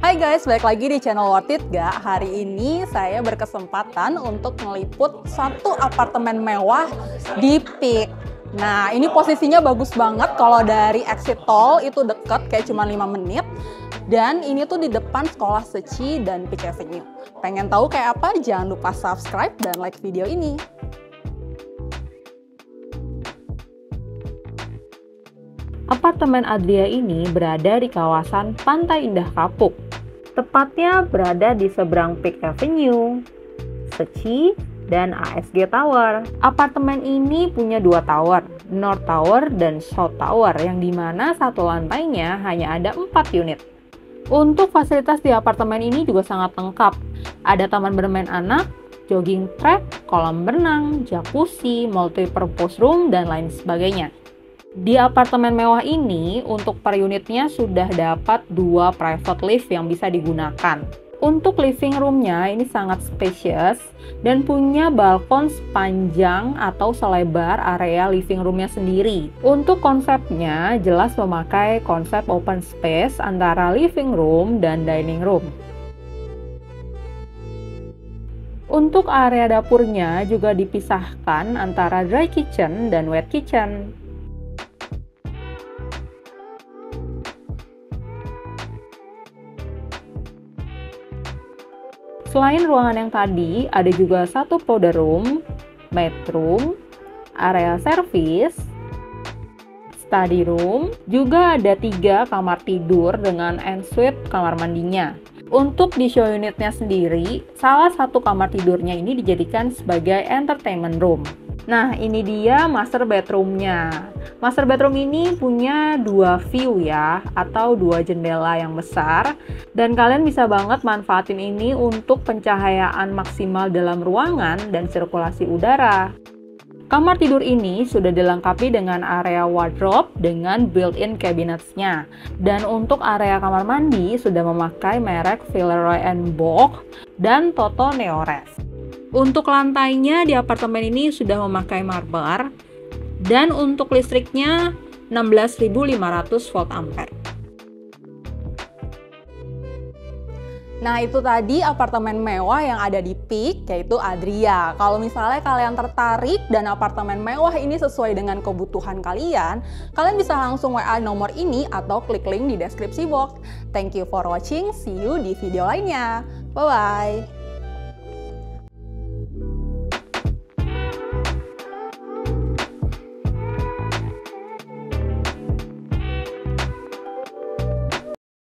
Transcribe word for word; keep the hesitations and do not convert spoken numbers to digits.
Hai guys, balik lagi di channel Worth It Gak? Hari ini saya berkesempatan untuk meliput satu apartemen mewah di Peak. Nah, ini posisinya bagus banget. Kalau dari exit tol itu deket, kayak cuma lima menit. Dan ini tuh di depan sekolah Seci dan Peak Avenue. Pengen tahu kayak apa? Jangan lupa subscribe dan like video ini. Apartemen Adria ini berada di kawasan Pantai Indah Kapuk. Tepatnya berada di seberang Peak Avenue, Seci, dan A S G Tower. Apartemen ini punya dua tower, North Tower dan South Tower, yang dimana satu lantainya hanya ada empat unit. Untuk fasilitas di apartemen ini juga sangat lengkap. Ada taman bermain anak, jogging track, kolam berenang, jacuzzi, multi-purpose room, dan lain sebagainya. Di apartemen mewah ini, untuk per unitnya sudah dapat dua private lift yang bisa digunakan. Untuk living roomnya ini sangat spacious dan punya balkon sepanjang atau selebar area living roomnya sendiri. Untuk konsepnya jelas memakai konsep open space antara living room dan dining room. Untuk area dapurnya juga dipisahkan antara dry kitchen dan wet kitchen. Selain ruangan yang tadi, ada juga satu powder room, bedroom, area service, study room, juga ada tiga kamar tidur dengan ensuite kamar mandinya. Untuk di show unitnya sendiri, salah satu kamar tidurnya ini dijadikan sebagai entertainment room. Nah, ini dia master bedroomnya. Master bedroom ini punya dua view ya, atau dua jendela yang besar. Dan kalian bisa banget manfaatin ini untuk pencahayaan maksimal dalam ruangan dan sirkulasi udara. Kamar tidur ini sudah dilengkapi dengan area wardrobe dengan built-in cabinets-nya. Dan untuk area kamar mandi sudah memakai merek Villeroy and Boch dan Toto Neores. Untuk lantainya di apartemen ini sudah memakai marmer, dan untuk listriknya enam belas ribu lima ratus volt ampere. Nah, itu tadi apartemen mewah yang ada di Peak, yaitu Adria. Kalau misalnya kalian tertarik dan apartemen mewah ini sesuai dengan kebutuhan kalian, kalian bisa langsung W A nomor ini atau klik link di deskripsi box. Thank you for watching, see you di video lainnya. Bye-bye!